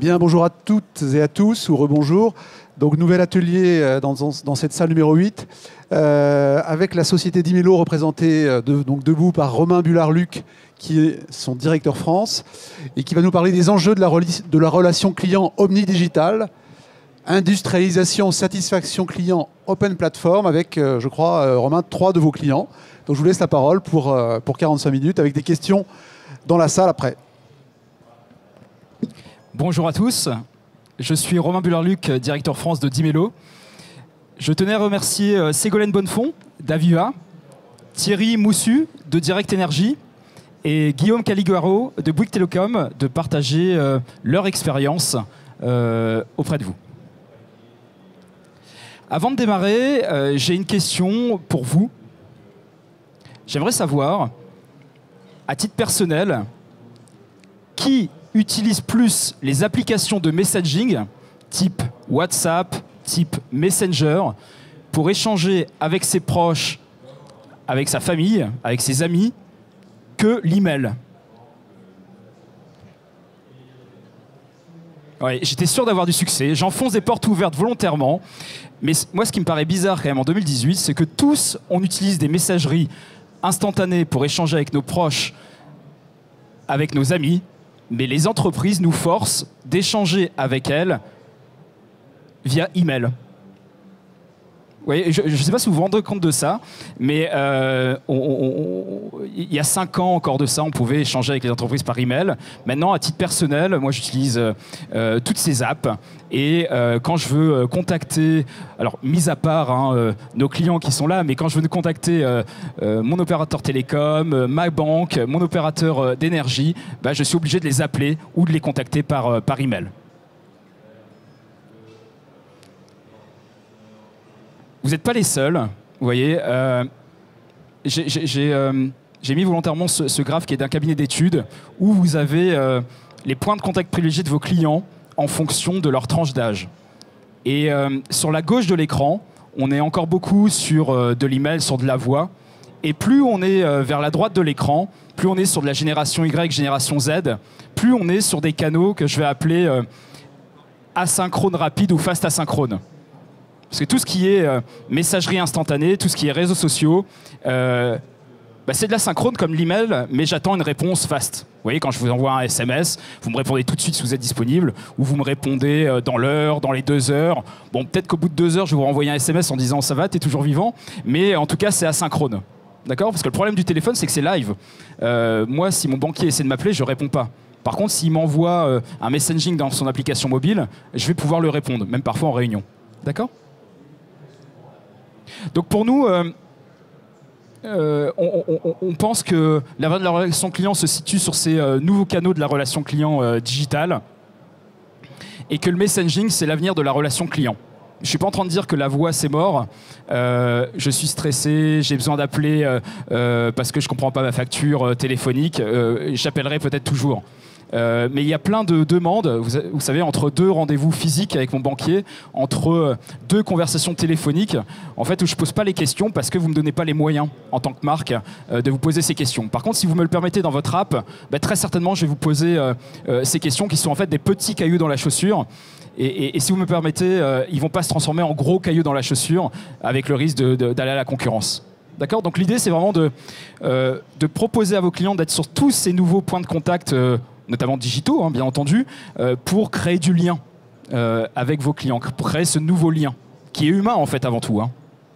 Bien, bonjour à toutes et à tous, ou rebonjour. Donc, nouvel atelier dans cette salle numéro 8, avec la société Dimelo représentée donc debout par Romain Bullard-Luc, qui est son directeur France, et qui va nous parler des enjeux de la relation client omnidigital, industrialisation, satisfaction client, open platform, avec, je crois, Romain, 3 de vos clients. Donc, je vous laisse la parole pour 45 minutes, avec des questions dans la salle après. Bonjour à tous, je suis Romain Bullard-Luc, directeur France de Dimelo. Je tenais à remercier Ségolène Bonnefond d'Aviva, Thierry Moussu de Direct Energy et Guillaume Caliguaro de Bouygues Telecom de partager leur expérience auprès de vous. Avant de démarrer, j'ai une question pour vous. J'aimerais savoir, à titre personnel, qui utilise plus les applications de messaging type WhatsApp, type Messenger, pour échanger avec ses proches, avec sa famille, avec ses amis, que l'email. Ouais, j'étais sûr d'avoir du succès, j'enfonce des portes ouvertes volontairement, mais moi ce qui me paraît bizarre quand même en 2018, c'est que tous on utilise des messageries instantanées pour échanger avec nos proches, avec nos amis, mais les entreprises nous forcent d'échanger avec elles via email. Oui, je ne sais pas si vous vous rendez compte de ça, mais il y a 5 ans encore de ça, on pouvait échanger avec les entreprises par email. Maintenant, à titre personnel, moi j'utilise toutes ces apps et quand je veux contacter, alors mis à part nos clients qui sont là, mais quand je veux contacter mon opérateur télécom, ma banque, mon opérateur d'énergie, bah, je suis obligé de les appeler ou de les contacter par email. Vous n'êtes pas les seuls, vous voyez. J'ai mis volontairement ce graphe qui est d'un cabinet d'études où vous avez les points de contact privilégiés de vos clients en fonction de leur tranche d'âge. Et sur la gauche de l'écran, on est encore beaucoup sur de l'email, sur de la voix. Et plus on est vers la droite de l'écran, plus on est sur de la génération Y, génération Z, plus on est sur des canaux que je vais appeler asynchrone rapide ou fast asynchrone. Parce que tout ce qui est messagerie instantanée, tout ce qui est réseaux sociaux, c'est de l'asynchrone comme l'email, mais j'attends une réponse fast. Vous voyez, quand je vous envoie un SMS, vous me répondez tout de suite si vous êtes disponible, ou vous me répondez dans l'heure, dans les 2 heures. Bon, peut-être qu'au bout de 2 heures, je vais vous renvoyer un SMS en disant « ça va, t'es toujours vivant », mais en tout cas, c'est asynchrone. D'accord ? Parce que le problème du téléphone, c'est que c'est live. Moi, si mon banquier essaie de m'appeler, je ne réponds pas. Par contre, s'il m'envoie un messaging dans son application mobile, je vais pouvoir le répondre, même parfois en réunion. D'accord ? Donc pour nous, on pense que l'avenir de la relation client se situe sur ces nouveaux canaux de la relation client digitale et que le messaging, c'est l'avenir de la relation client. Je ne suis pas en train de dire que la voix, c'est mort. Je suis stressé, j'ai besoin d'appeler parce que je ne comprends pas ma facture téléphonique. J'appellerai peut-être toujours. Mais il y a plein de demandes, vous savez, entre 2 rendez-vous physiques avec mon banquier, entre 2 conversations téléphoniques, en fait, où je ne pose pas les questions parce que vous ne me donnez pas les moyens, en tant que marque, de vous poser ces questions. Par contre, si vous me le permettez dans votre app, très certainement, je vais vous poser ces questions qui sont en fait des petits cailloux dans la chaussure. Et si vous me permettez, ils ne vont pas se transformer en gros cailloux dans la chaussure avec le risque d'aller à la concurrence. D'accord ? Donc l'idée, c'est vraiment de proposer à vos clients d'être sur tous ces nouveaux points de contact notamment digitaux, bien entendu, pour créer du lien avec vos clients, pour créer ce nouveau lien, qui est humain en fait avant tout.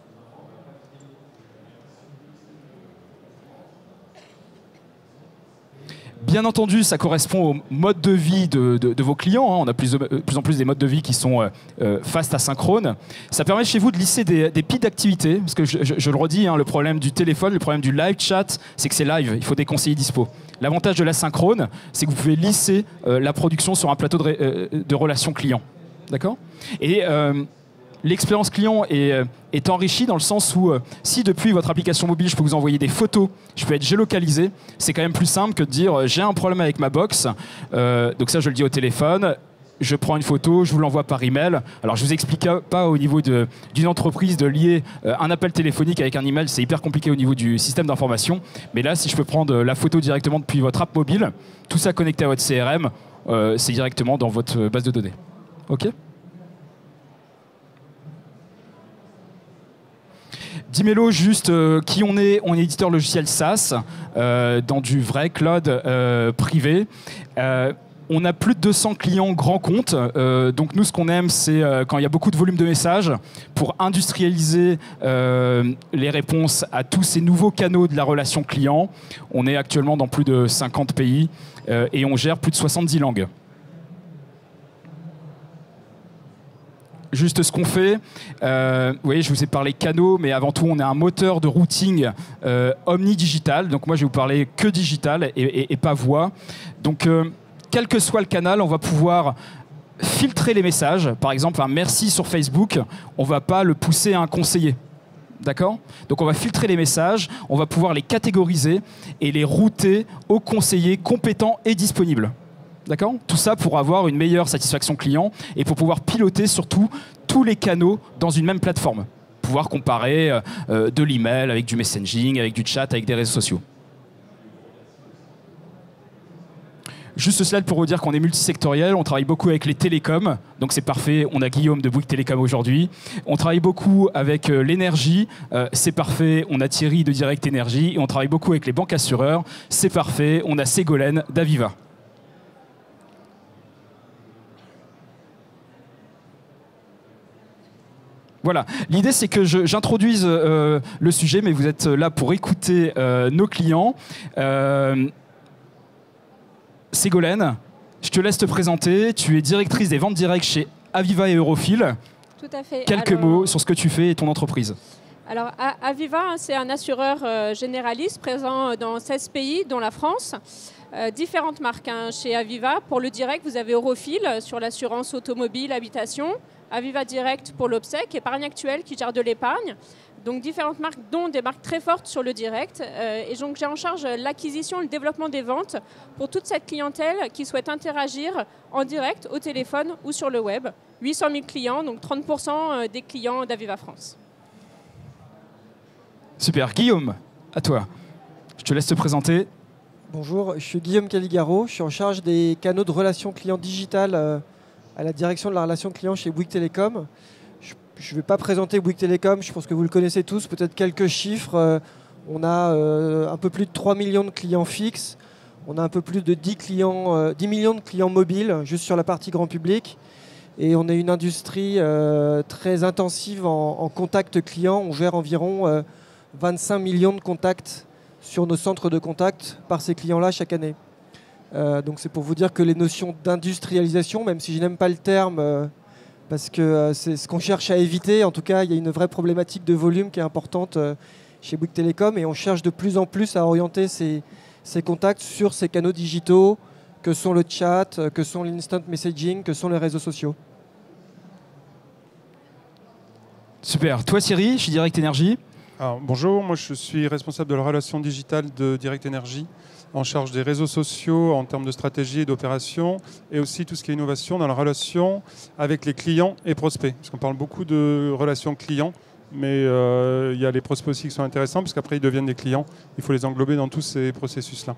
Bien entendu, ça correspond au mode de vie de vos clients. On a plus en plus des modes de vie qui sont fast asynchrone. Ça permet chez vous de lisser des pics d'activité. Parce que je le redis, le problème du téléphone, le problème du live chat, c'est que c'est live. Il faut des conseillers dispo. L'avantage de l'asynchrone, c'est que vous pouvez lisser la production sur un plateau de relations clients. D'accord ? Et l'expérience client est enrichie dans le sens où si depuis votre application mobile, je peux vous envoyer des photos, je peux être géolocalisé, c'est quand même plus simple que de dire j'ai un problème avec ma box, donc ça je le dis au téléphone, je prends une photo, je vous l'envoie par email. Alors je vous explique pas au niveau d'une entreprise de lier un appel téléphonique avec un email, c'est hyper compliqué au niveau du système d'information, mais là si je peux prendre la photo directement depuis votre app mobile, tout ça connecté à votre CRM, c'est directement dans votre base de données. OK ? Dimelo, juste qui on est éditeur logiciel SaaS dans du vrai cloud privé. On a plus de 200 clients grands comptes. Donc nous, ce qu'on aime, c'est quand il y a beaucoup de volume de messages pour industrialiser les réponses à tous ces nouveaux canaux de la relation client. On est actuellement dans plus de 50 pays et on gère plus de 70 langues. Juste ce qu'on fait, vous voyez, je vous ai parlé canaux, mais avant tout, on est un moteur de routing omnidigital. Donc moi, je vais vous parler que digital et pas voix. Donc, quel que soit le canal, on va pouvoir filtrer les messages. Par exemple, un merci sur Facebook, on ne va pas le pousser à un conseiller. D'accord ? Donc on va filtrer les messages, on va pouvoir les catégoriser et les router aux conseillers compétents et disponibles. D'accord ? Tout ça pour avoir une meilleure satisfaction client et pour pouvoir piloter surtout tous les canaux dans une même plateforme. Pouvoir comparer de l'email avec du messaging, avec du chat, avec des réseaux sociaux. Juste cela pour vous dire qu'on est multisectoriel, on travaille beaucoup avec les télécoms, donc c'est parfait, on a Guillaume de Bouygues Télécom aujourd'hui. On travaille beaucoup avec l'énergie, c'est parfait, on a Thierry de Direct Énergie. Et on travaille beaucoup avec les banques assureurs, c'est parfait, on a Ségolène d'Aviva. Voilà, l'idée c'est que j'introduise le sujet, mais vous êtes là pour écouter nos clients. Ségolène, je te laisse te présenter. Tu es directrice des ventes directes chez Aviva et Eurofil. Tout à fait. Quelques mots sur ce que tu fais et ton entreprise. Alors, Aviva, c'est un assureur généraliste présent dans 16 pays, dont la France. Différentes marques chez Aviva. Pour le direct, vous avez Eurofil sur l'assurance automobile, habitation. Aviva Direct pour l'obsèque, Épargne Actuelle qui gère de l'épargne. Donc différentes marques, dont des marques très fortes sur le direct. Et donc j'ai en charge l'acquisition et le développement des ventes pour toute cette clientèle qui souhaite interagir en direct, au téléphone ou sur le web. 800 000 clients, donc 30% des clients d'Aviva France. Super. Guillaume, à toi. Je te laisse te présenter. Bonjour, je suis Guillaume Caligaro. Je suis en charge des canaux de relations clients digitales à la direction de la relation client chez Bouygues Télécom. Je ne vais pas présenter Bouygues Télécom, je pense que vous le connaissez tous, peut-être quelques chiffres. On a un peu plus de 3 millions de clients fixes, on a un peu plus de 10 millions de clients mobiles, juste sur la partie grand public. Et on est une industrie très intensive en contact client. On gère environ 25 millions de contacts sur nos centres de contact par ces clients-là chaque année. Donc c'est pour vous dire que les notions d'industrialisation, même si je n'aime pas le terme, parce que c'est ce qu'on cherche à éviter. En tout cas, il y a une vraie problématique de volume qui est importante chez Bouygues Télécom et on cherche de plus en plus à orienter ces contacts sur ces canaux digitaux que sont le chat, que sont l'instant messaging, que sont les réseaux sociaux. Super. Toi Thierry, chez Direct Énergie. Alors, bonjour, moi je suis responsable de la relation digitale de Direct Énergie, en charge des réseaux sociaux en termes de stratégie et d'opération, et aussi tout ce qui est innovation dans la relation avec les clients et prospects. Parce qu'on parle beaucoup de relations clients, mais il y a les prospects aussi qui sont intéressants, parce qu'après ils deviennent des clients. Il faut les englober dans tous ces processus-là.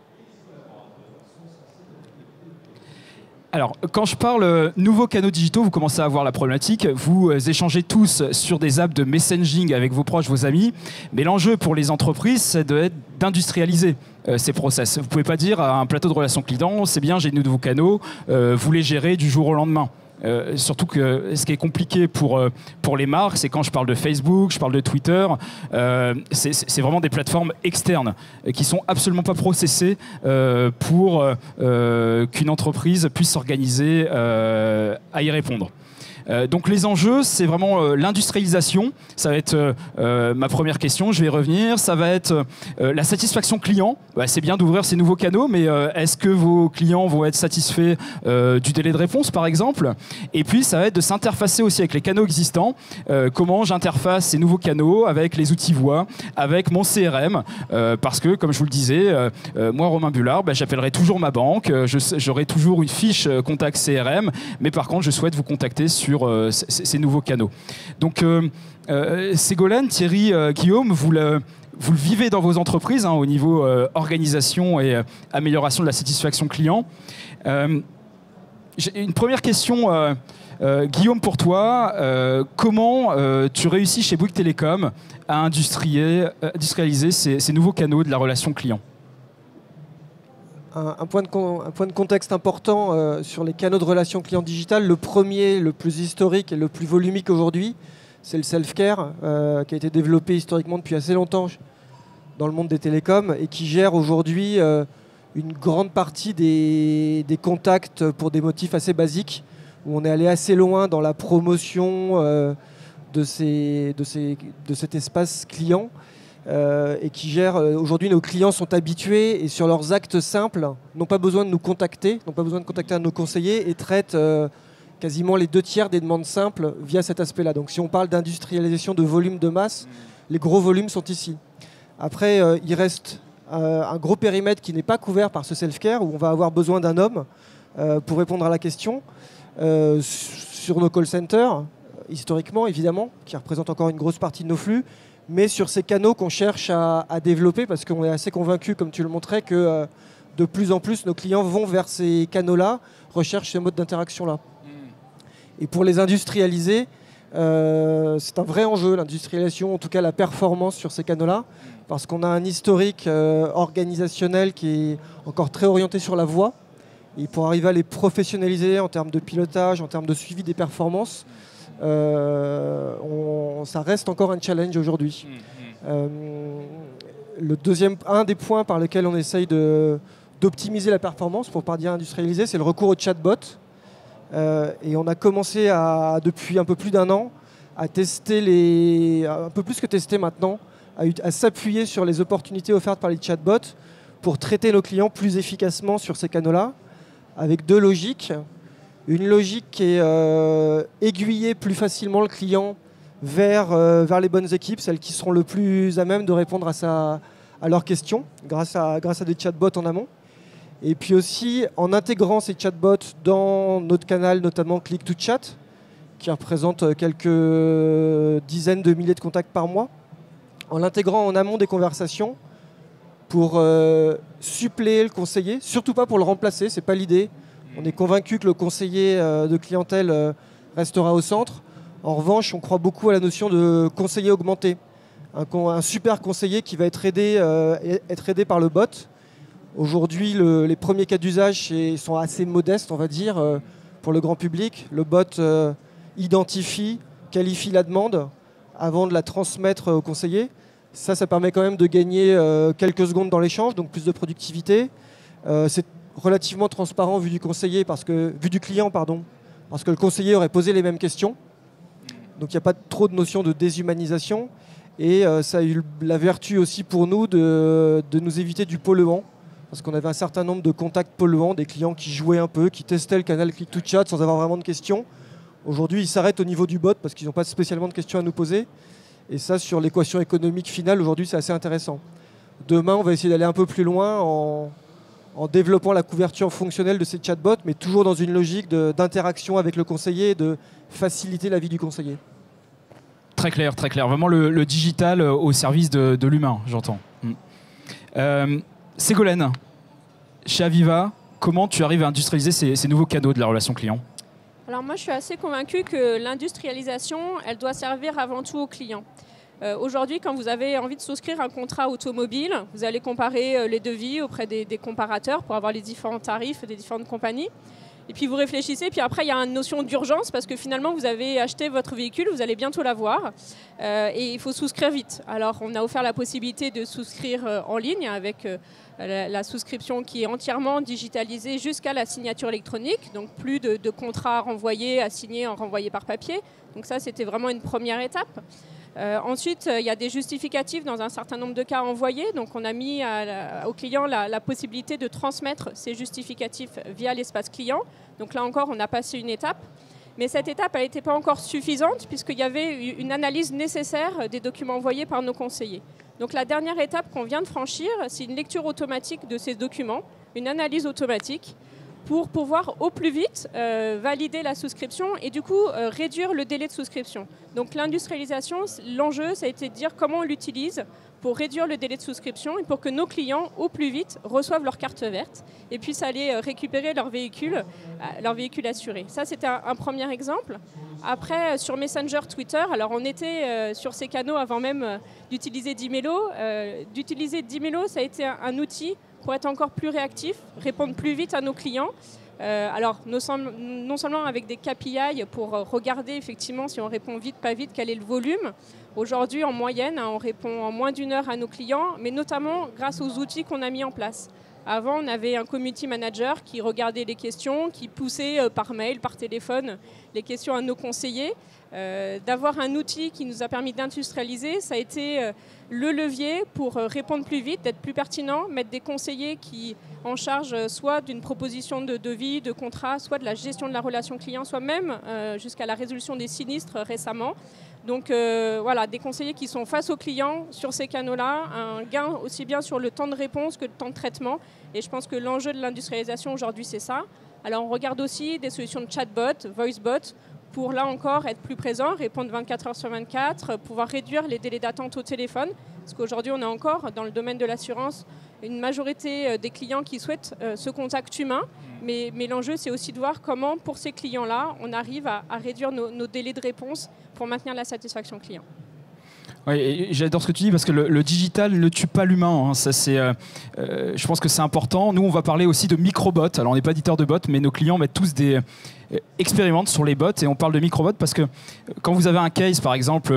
Alors, quand je parle nouveaux canaux digitaux, vous commencez à voir la problématique. Vous échangez tous sur des apps de messaging avec vos proches, vos amis. Mais l'enjeu pour les entreprises, c'est d'industrialiser ces process. Vous ne pouvez pas dire à un plateau de relations clients, c'est bien, j'ai de nouveaux canaux, vous les gérez du jour au lendemain. Surtout que ce qui est compliqué pour les marques, c'est quand je parle de Facebook, je parle de Twitter, c'est vraiment des plateformes externes qui sont absolument pas processées pour qu'une entreprise puisse s'organiser à y répondre. Donc les enjeux, c'est vraiment l'industrialisation. Ça va être ma première question, je vais y revenir. Ça va être la satisfaction client. Bah, c'est bien d'ouvrir ces nouveaux canaux, mais est-ce que vos clients vont être satisfaits du délai de réponse, par exemple? Et puis, ça va être de s'interfacer aussi avec les canaux existants. Comment j'interface ces nouveaux canaux avec les outils voix, avec mon CRM. Parce que, comme je vous le disais, moi, Romain Bullard, bah, j'appellerai toujours ma banque. J'aurai toujours une fiche contact CRM. Mais par contre, je souhaite vous contacter sur ces nouveaux canaux. Donc, Ségolène, Thierry, Guillaume, vous le vivez dans vos entreprises hein, au niveau organisation et amélioration de la satisfaction client. J'ai une première question, Guillaume, pour toi. Comment tu réussis chez Bouygues Telecom à industrialiser ces nouveaux canaux de la relation client? Un point de contexte important sur les canaux de relation client digital. Le premier, le plus historique et le plus volumique aujourd'hui, c'est le self-care, qui a été développé historiquement depuis assez longtemps dans le monde des télécoms et qui gère aujourd'hui une grande partie des contacts pour des motifs assez basiques, où on est allé assez loin dans la promotion de cet espace client. Et qui gère, aujourd'hui nos clients sont habitués et sur leurs actes simples n'ont pas besoin de nous contacter, n'ont pas besoin de contacter un de nos conseillers et traitent quasiment les 2/3 des demandes simples via cet aspect-là. Donc si on parle d'industrialisation de volume de masse, les gros volumes sont ici. Après, il reste un gros périmètre qui n'est pas couvert par ce self-care où on va avoir besoin d'un homme pour répondre à la question sur nos call centers, historiquement évidemment, qui représentent encore une grosse partie de nos flux, mais sur ces canaux qu'on cherche à développer, parce qu'on est assez convaincu, comme tu le montrais, que de plus en plus nos clients vont vers ces canaux-là, recherchent ce mode d'interaction-là. Et pour les industrialiser, c'est un vrai enjeu, l'industrialisation, en tout cas la performance sur ces canaux-là, parce qu'on a un historique organisationnel qui est encore très orienté sur la voix. Et pour arriver à les professionnaliser en termes de pilotage, en termes de suivi des performances, ça reste encore un challenge aujourd'hui. Un des points par lesquels on essaye d'optimiser la performance, pour ne pas dire industrialiser, c'est le recours au chatbot. Et on a commencé depuis un peu plus d'un an à tester, un peu plus que tester maintenant, à s'appuyer sur les opportunités offertes par les chatbots pour traiter nos clients plus efficacement sur ces canaux-là, avec deux logiques. Une logique qui est aiguiller plus facilement le client vers les bonnes équipes, celles qui seront le plus à même de répondre à leurs questions grâce à des chatbots en amont. Et puis aussi en intégrant ces chatbots dans notre canal, notamment Click to Chat, qui représente quelques dizaines de milliers de contacts par mois, en l'intégrant en amont des conversations pour suppléer le conseiller, surtout pas pour le remplacer, c'est pas l'idée. On est convaincu que le conseiller de clientèle restera au centre. En revanche, on croit beaucoup à la notion de conseiller augmenté. Un super conseiller qui va être aidé par le bot. Aujourd'hui, les premiers cas d'usage sont assez modestes, on va dire, pour le grand public. Le bot identifie, qualifie la demande avant de la transmettre au conseiller. Ça permet quand même de gagner quelques secondes dans l'échange, donc plus de productivité. C'est relativement transparent vu du client, parce que le conseiller aurait posé les mêmes questions. Donc il n'y a pas trop de notion de déshumanisation. Et ça a eu la vertu aussi pour nous de nous éviter du polluant. Parce qu'on avait un certain nombre de contacts polluants, des clients qui jouaient un peu, qui testaient le canal Click to Chat sans avoir vraiment de questions. Aujourd'hui, ils s'arrêtent au niveau du bot parce qu'ils n'ont pas spécialement de questions à nous poser. Et ça, sur l'équation économique finale, aujourd'hui, c'est assez intéressant. Demain, on va essayer d'aller un peu plus loin en développant la couverture fonctionnelle de ces chatbots, mais toujours dans une logique d'interaction avec le conseiller et de faciliter la vie du conseiller. Très clair, très clair. Vraiment le digital au service de l'humain, j'entends. Ségolène, chez Aviva, comment tu arrives à industrialiser ces nouveaux canaux de la relation client? Alors moi, je suis assez convaincue que l'industrialisation, elle doit servir avant tout aux clients. Aujourd'hui, quand vous avez envie de souscrire un contrat automobile, vous allez comparer les devis auprès des comparateurs pour avoir les différents tarifs des différentes compagnies. Et puis vous réfléchissez, puis après il y a une notion d'urgence parce que finalement vous avez acheté votre véhicule, vous allez bientôt l'avoir et il faut souscrire vite. Alors on a offert la possibilité de souscrire en ligne avec la souscription qui est entièrement digitalisée jusqu'à la signature électronique, donc plus de contrats renvoyés à signer en renvoyé par papier. Donc ça c'était vraiment une première étape. Ensuite, il y a des justificatifs dans un certain nombre de cas envoyés. Donc, on a mis au client la possibilité de transmettre ces justificatifs via l'espace client. Donc là encore, on a passé une étape. Mais cette étape, elle n'était pas encore suffisante puisqu'il y avait une analyse nécessaire des documents envoyés par nos conseillers. Donc la dernière étape qu'on vient de franchir, c'est une lecture automatique de ces documents, une analyse automatique, pour pouvoir au plus vite valider la souscription et du coup réduire le délai de souscription. Donc l'industrialisation, l'enjeu, ça a été de dire comment on l'utilise pour réduire le délai de souscription et pour que nos clients, au plus vite, reçoivent leur carte verte et puissent aller récupérer leur véhicule assuré. Ça, c'était un premier exemple. Après, sur Messenger, Twitter, alors on était sur ces canaux avant même d'utiliser Dimelo. D'utiliser Dimelo, ça a été un outil pour être encore plus réactif, répondre plus vite à nos clients. Alors, non seulement avec des KPI pour regarder effectivement si on répond vite, pas vite, quel est le volume. Aujourd'hui, en moyenne, on répond en moins d'1 heure à nos clients, mais notamment grâce aux outils qu'on a mis en place. Avant, on avait un community manager qui regardait les questions, qui poussait par mail, par téléphone, les questions à nos conseillers. D'avoir un outil qui nous a permis d'industrialiser, ça a été le levier pour répondre plus vite, d'être plus pertinent, mettre des conseillers qui en charge soit d'une proposition de devis, de contrat, soit de la gestion de la relation client, soit même jusqu'à la résolution des sinistres récemment. Donc voilà, des conseillers qui sont face aux clients sur ces canaux-là, un gain aussi bien sur le temps de réponse que le temps de traitement. Et je pense que l'enjeu de l'industrialisation aujourd'hui, c'est ça. Alors on regarde aussi des solutions de chatbot, voicebot, pour là encore être plus présent, répondre 24 heures sur 24, pouvoir réduire les délais d'attente au téléphone. Parce qu'aujourd'hui, on a encore, dans le domaine de l'assurance, une majorité des clients qui souhaitent ce contact humain. Mais l'enjeu, c'est aussi de voir comment, pour ces clients-là, on arrive à réduire nos délais de réponse pour maintenir la satisfaction client. Oui, j'adore ce que tu dis parce que le digital ne tue pas l'humain. Hein. Ça, je pense que c'est important. Nous, on va parler aussi de microbots. Alors, on n'est pas éditeur de bots, mais nos clients mettent tous expérimentent sur les bots et on parle de microbots parce que quand vous avez un case, par exemple,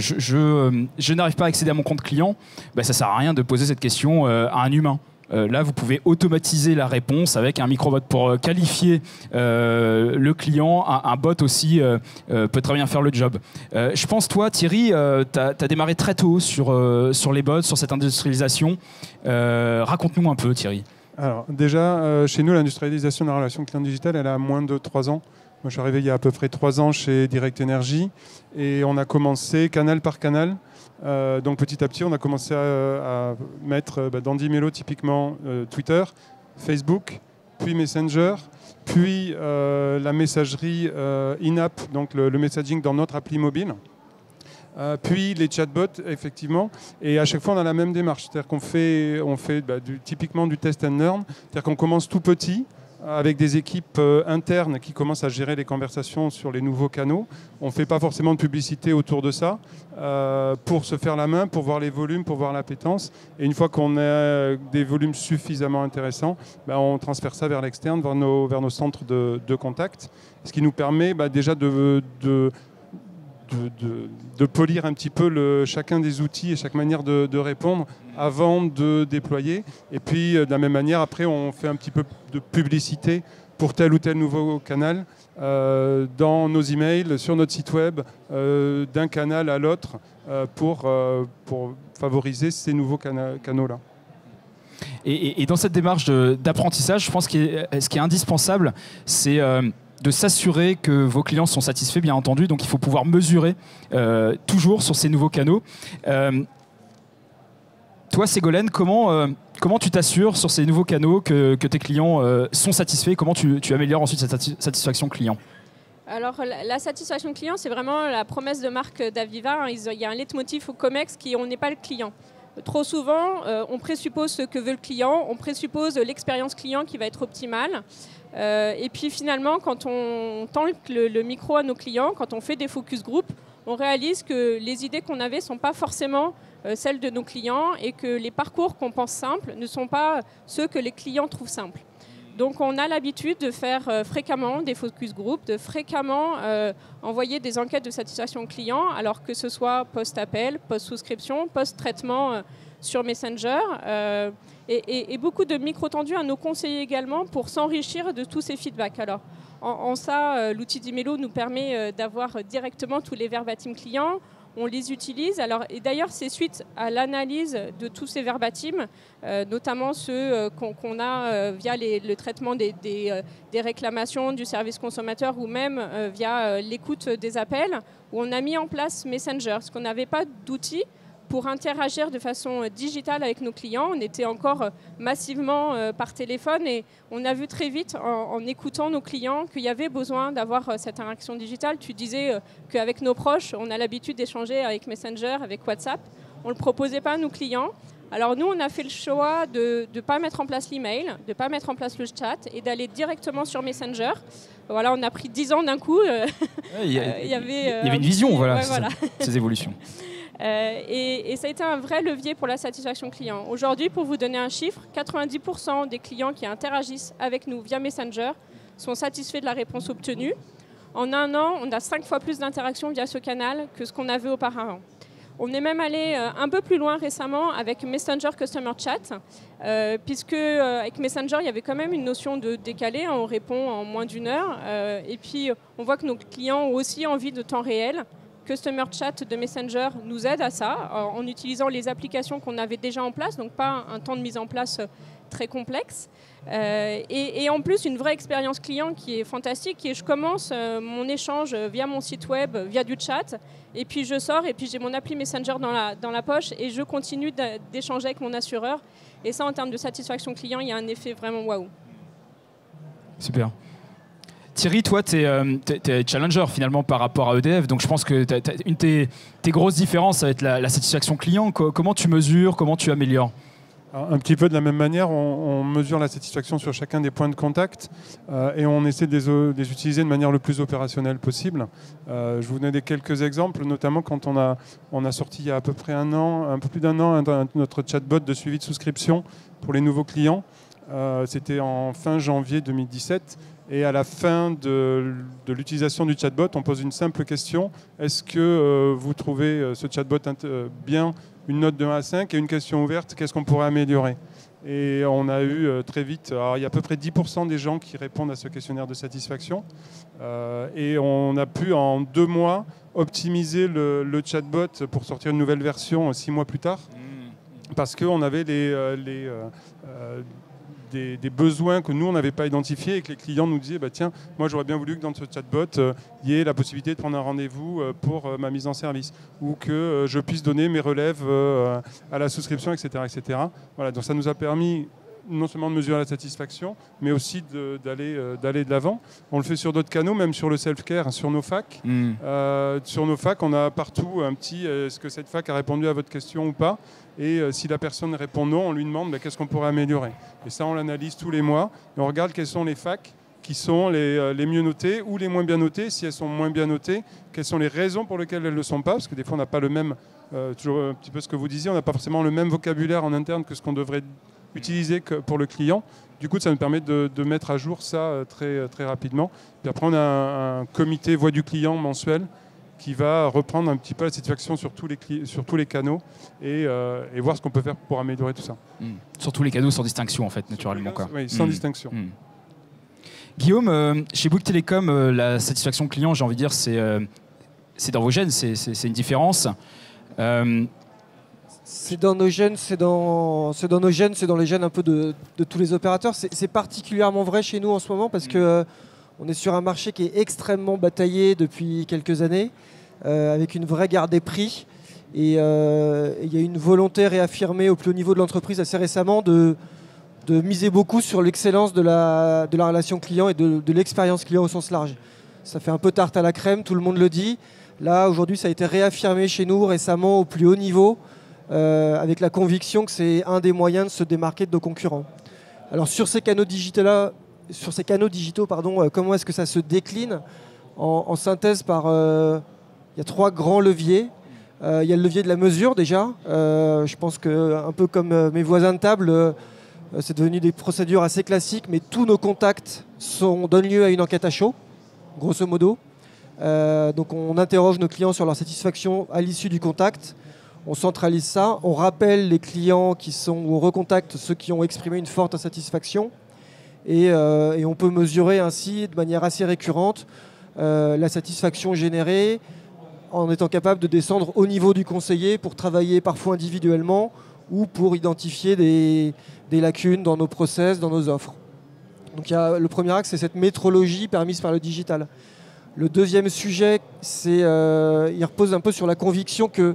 je n'arrive pas à accéder à mon compte client, ben, ça ne sert à rien de poser cette question à un humain. Là, vous pouvez automatiser la réponse avec un microbot pour qualifier le client. Un bot aussi peut très bien faire le job. Je pense, toi, Thierry, tu as démarré très tôt sur les bots, sur cette industrialisation. Raconte-nous un peu, Thierry. Alors, déjà, chez nous, l'industrialisation de la relation client digitale, elle a moins de 3 ans. Moi, je suis arrivé il y a à peu près 3 ans chez Direct Energy et on a commencé canal par canal. Donc petit à petit, on a commencé à mettre dans Dimelo typiquement Twitter, Facebook, puis Messenger, puis la messagerie in-app, donc le messaging dans notre appli mobile. Puis les chatbots, effectivement, et à chaque fois on a la même démarche, c'est-à-dire qu'on fait typiquement du test and learn, c'est-à-dire qu'on commence tout petit, avec des équipes internes qui commencent à gérer les conversations sur les nouveaux canaux. On ne fait pas forcément de publicité autour de ça pour se faire la main, pour voir les volumes, pour voir l'appétence. Et une fois qu'on a des volumes suffisamment intéressants, on transfère ça vers l'externe, vers nos centres de contact, ce qui nous permet déjà de polir un petit peu chacun des outils et chaque manière de répondre avant de déployer. Et puis, de la même manière, après, on fait un petit peu de publicité pour tel ou tel nouveau canal dans nos emails, sur notre site web, d'un canal à l'autre pour favoriser ces nouveaux canaux-là. Et dans cette démarche d'apprentissage, je pense que ce qui est indispensable, c'est de s'assurer que vos clients sont satisfaits, bien entendu. Donc, il faut pouvoir mesurer toujours sur ces nouveaux canaux. Toi, Ségolène, comment tu t'assures sur ces nouveaux canaux que tes clients sont satisfaits? Comment tu améliores ensuite cette satisfaction client? Alors, la satisfaction client, c'est vraiment la promesse de marque d'Aviva. Il y a un leitmotiv au COMEX qui est « on n'est pas le client ». Trop souvent, on présuppose ce que veut le client, on présuppose l'expérience client qui va être optimale. Et puis finalement, quand on tend le micro à nos clients, quand on fait des focus group, on réalise que les idées qu'on avait ne sont pas forcément celles de nos clients et que les parcours qu'on pense simples ne sont pas ceux que les clients trouvent simples. Donc on a l'habitude de faire fréquemment des focus group, de fréquemment envoyer des enquêtes de satisfaction client, alors que ce soit post-appel, post-souscription, post-traitement sur Messenger, et beaucoup de micro-tendus à nos conseillers également pour s'enrichir de tous ces feedbacks. Alors, en ça, l'outil Dimelo nous permet d'avoir directement tous les verbatim clients. On les utilise. Alors, et d'ailleurs, c'est suite à l'analyse de tous ces verbatim, notamment ceux qu'on a via le traitement des réclamations du service consommateur ou même via l'écoute des appels, où on a mis en place Messenger, parce qu'on n'avait pas d'outils pour interagir de façon digitale avec nos clients. On était encore massivement par téléphone et on a vu très vite en écoutant nos clients qu'il y avait besoin d'avoir cette interaction digitale. Tu disais qu'avec nos proches, on a l'habitude d'échanger avec Messenger, avec WhatsApp. On ne le proposait pas à nos clients. Alors nous, on a fait le choix de ne pas mettre en place l'email, de ne pas mettre en place le chat et d'aller directement sur Messenger. Voilà, on a pris 10 ans d'un coup. Il y avait une vision, voilà, ces évolutions. Et ça a été un vrai levier pour la satisfaction client. Aujourd'hui, pour vous donner un chiffre, 90% des clients qui interagissent avec nous via Messenger sont satisfaits de la réponse obtenue. En un an, on a 5 fois plus d'interactions via ce canal que ce qu'on avait auparavant. On est même allé un peu plus loin récemment avec Messenger Customer Chat, puisque avec Messenger, il y avait quand même une notion de décalé, on répond en moins d'1 heure, et puis on voit que nos clients ont aussi envie de temps réel. Customer Chat de Messenger nous aide à ça, en utilisant les applications qu'on avait déjà en place, donc pas un temps de mise en place très complexe. Et en plus, une vraie expérience client qui est fantastique, qui est je commence mon échange via mon site web, via du chat, et puis je sors, et puis j'ai mon appli Messenger dans la poche, et je continue d'échanger avec mon assureur. Et ça, en termes de satisfaction client, il y a un effet vraiment waouh. Super. Thierry, toi, tu es challenger finalement par rapport à EDF, donc je pense que une de tes grosses différences, ça va être la satisfaction client. Comment tu mesures, comment tu améliores ? Alors, un petit peu de la même manière, on mesure la satisfaction sur chacun des points de contact et on essaie de les utiliser de manière le plus opérationnelle possible. Je vous donne quelques exemples, notamment quand on a sorti il y a à peu près un peu plus d'un an, notre chatbot de suivi de souscription pour les nouveaux clients. C'était en fin janvier 2017. Et à la fin de l'utilisation du chatbot, on pose une simple question. Est-ce que vous trouvez ce chatbot bien, une note de 1 à 5 et une question ouverte, qu'est-ce qu'on pourrait améliorer? Et on a eu très vite, alors il y a à peu près 10% des gens qui répondent à ce questionnaire de satisfaction. Et on a pu en 2 mois optimiser le chatbot pour sortir une nouvelle version 6 mois plus tard. Parce qu'on avait des besoins que nous, on n'avait pas identifiés et que les clients nous disaient tiens, moi j'aurais bien voulu que dans ce chatbot, il y ait la possibilité de prendre un rendez-vous pour ma mise en service ou que je puisse donner mes relèves à la souscription, etc. etc. Voilà, donc ça nous a permis non seulement de mesurer la satisfaction, mais aussi d'aller de l'avant. On le fait sur d'autres canaux, même sur le self-care, sur nos facs. Sur nos facs, on a partout un petit est-ce que cette fac a répondu à votre question ou pas? Et si la personne répond non, on lui demande qu'est-ce qu'on pourrait améliorer. Et ça, on l'analyse tous les mois. Et on regarde quelles sont les facs qui sont les mieux notées ou les moins bien notées. Si elles sont moins bien notées, quelles sont les raisons pour lesquelles elles ne le sont pas? Parce que des fois, on n'a pas le même, toujours un petit peu ce que vous disiez, on n'a pas forcément le même vocabulaire en interne que ce qu'on devrait utiliser pour le client. Du coup, ça nous permet de mettre à jour ça très, très rapidement. Puis après, on a un comité voix du client mensuel qui va reprendre un petit peu la satisfaction sur tous les canaux et voir ce qu'on peut faire pour améliorer tout ça. Sur tous les canaux sans distinction, en fait, naturellement. Oui, sans distinction. Guillaume, chez Bouygues Telecom, la satisfaction client, j'ai envie de dire, c'est dans vos gènes, c'est une différence. C'est dans nos gènes, c'est dans les gènes un peu de tous les opérateurs. C'est particulièrement vrai chez nous en ce moment parce que on est sur un marché qui est extrêmement bataillé depuis quelques années, avec une vraie guerre des prix. Et il y a une volonté réaffirmée au plus haut niveau de l'entreprise assez récemment de miser beaucoup sur l'excellence de la relation client et de l'expérience client au sens large. Ça fait un peu tarte à la crème, tout le monde le dit. Là, aujourd'hui, ça a été réaffirmé chez nous récemment au plus haut niveau, avec la conviction que c'est un des moyens de se démarquer de nos concurrents. Alors sur ces canaux digitaux, comment est-ce que ça se décline en synthèse il y a 3 grands leviers. Il y a le levier de la mesure déjà. Je pense qu'un peu comme mes voisins de table, c'est devenu des procédures assez classiques, mais tous nos contacts donnent lieu à une enquête à chaud, grosso modo. Donc on interroge nos clients sur leur satisfaction à l'issue du contact. On centralise ça, on rappelle les clients on recontacte ceux qui ont exprimé une forte insatisfaction et on peut mesurer ainsi de manière assez récurrente la satisfaction générée en étant capable de descendre au niveau du conseiller pour travailler parfois individuellement ou pour identifier des lacunes dans nos process, dans nos offres. Donc le premier axe, c'est cette métrologie permise par le digital. Le deuxième sujet, il repose un peu sur la conviction que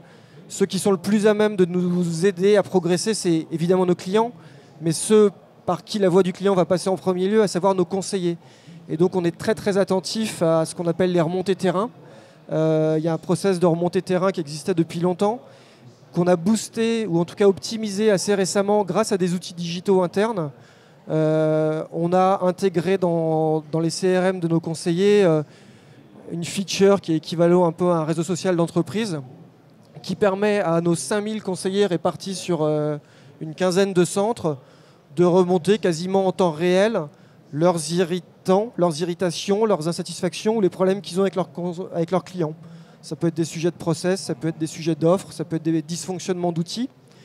Ceux qui sont le plus à même de nous aider à progresser, c'est évidemment nos clients, mais ceux par qui la voix du client va passer en premier lieu, à savoir nos conseillers. Et donc on est très très attentif à ce qu'on appelle les remontées terrain. Il y a un process de remontée terrain qui existait depuis longtemps, qu'on a boosté ou en tout cas optimisé assez récemment grâce à des outils digitaux internes. On a intégré dans les CRM de nos conseillers une feature qui est équivalent un peu à un réseau social d'entreprise, qui permet à nos 5000 conseillers répartis sur une quinzaine de centres de remonter quasiment en temps réel leurs irritants, leurs irritations, leurs insatisfactions ou les problèmes qu'ils ont avec leurs clients. Ça peut être des sujets de process, ça peut être des sujets d'offres, ça peut être des dysfonctionnements d'outils.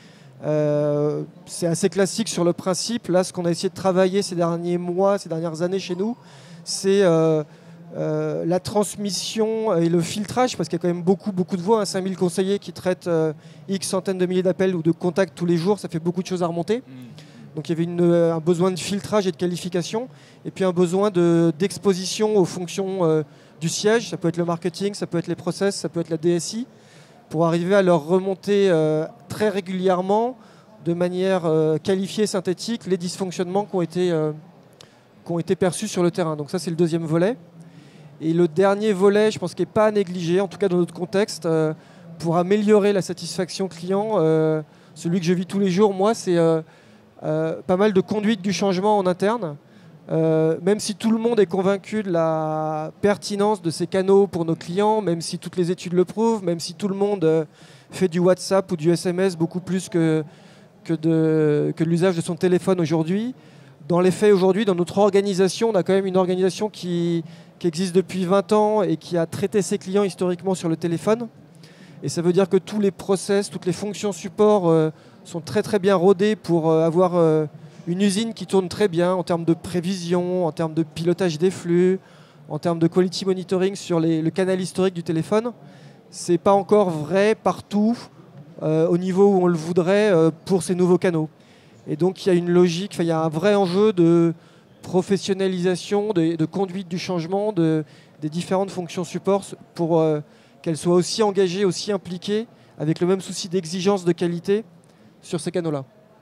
C'est assez classique sur le principe. Là, ce qu'on a essayé de travailler ces derniers mois, ces dernières années chez nous, c'est la transmission et le filtrage, parce qu'il y a quand même beaucoup de voix, 5000 conseillers qui traitent X centaines de milliers d'appels ou de contacts tous les jours, ça fait beaucoup de choses à remonter. Donc il y avait un besoin de filtrage et de qualification, et puis un besoin d'exposition aux fonctions du siège. Ça peut être le marketing, ça peut être les process, ça peut être la DSI, pour arriver à leur remonter très régulièrement, de manière qualifiée, synthétique, les dysfonctionnements qui ont été perçus sur le terrain. Donc ça, c'est le deuxième volet. Et le dernier volet, je pense qu'il n'est pas à négliger, en tout cas dans notre contexte, pour améliorer la satisfaction client, celui que je vis tous les jours, moi, c'est pas mal de conduite du changement en interne. Même si tout le monde est convaincu de la pertinence de ces canaux pour nos clients, même si toutes les études le prouvent, même si tout le monde fait du WhatsApp ou du SMS beaucoup plus que de l'usage de son téléphone aujourd'hui, dans les faits aujourd'hui, dans notre organisation, on a quand même une organisation qui existe depuis 20 ans et qui a traité ses clients historiquement sur le téléphone. Et ça veut dire que tous les process, toutes les fonctions support sont très très bien rodées pour avoir une usine qui tourne très bien en termes de prévision, en termes de pilotage des flux, en termes de quality monitoring sur le canal historique du téléphone. Ce n'est pas encore vrai partout au niveau où on le voudrait pour ces nouveaux canaux. Et donc il y a une logique, il y a un vrai enjeu de professionnalisation, de conduite du changement des différentes fonctions support pour qu'elles soient aussi engagées, aussi impliquées, avec le même souci d'exigence de qualité sur ces canaux-là.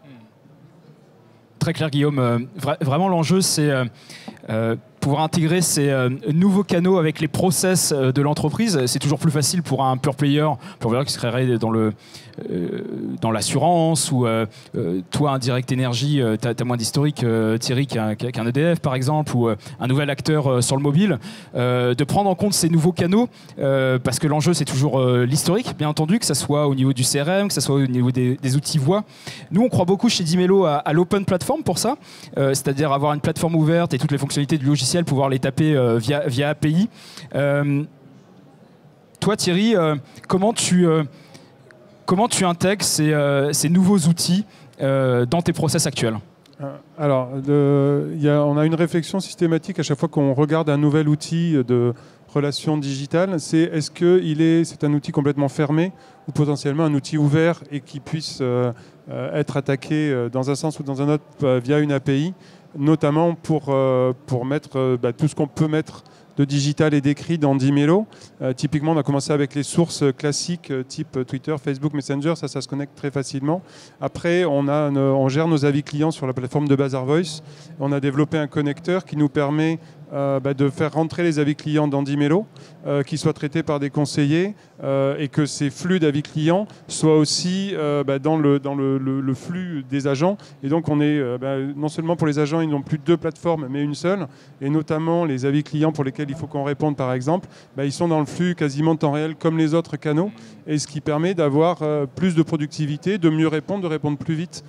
Très clair, Guillaume. Vraiment, l'enjeu, c'est pouvoir intégrer ces nouveaux canaux avec les process de l'entreprise. C'est toujours plus facile pour un pure player qui se créerait dans l'assurance ou toi, un Direct Énergie, tu as moins d'historique, Thierry, qu'un EDF, par exemple, ou un nouvel acteur sur le mobile, de prendre en compte ces nouveaux canaux parce que l'enjeu, c'est toujours l'historique, bien entendu, que ce soit au niveau du CRM, que ce soit au niveau des outils voix. Nous, on croit beaucoup chez Dimelo à l'open platform pour ça, c'est-à-dire avoir une plateforme ouverte et toutes les fonctionnalités du logiciel, pouvoir les taper via API. Toi, Thierry, comment tu intègres ces nouveaux outils dans tes process actuels? Alors, on a une réflexion systématique à chaque fois qu'on regarde un nouvel outil de relation digitale. Est-ce que c'est un outil complètement fermé ou potentiellement un outil ouvert et qui puisse être attaqué dans un sens ou dans un autre via une API, notamment pour mettre tout ce qu'on peut mettre de digital et d'écrit dans Dimelo. Typiquement, on a commencé avec les sources classiques type Twitter, Facebook, Messenger, ça se connecte très facilement. Après, on gère nos avis clients sur la plateforme de Bazaar Voice. On a développé un connecteur qui nous permet de faire rentrer les avis clients dans Dimelo, qui soient traités par des conseillers et que ces flux d'avis clients soient aussi dans le flux des agents. Et donc, on est non seulement pour les agents, ils n'ont plus deux plateformes, mais une seule. Et notamment, les avis clients pour lesquels il faut qu'on réponde, par exemple, ils sont dans le flux quasiment en temps réel comme les autres canaux. Et ce qui permet d'avoir plus de productivité, de mieux répondre, de répondre plus vite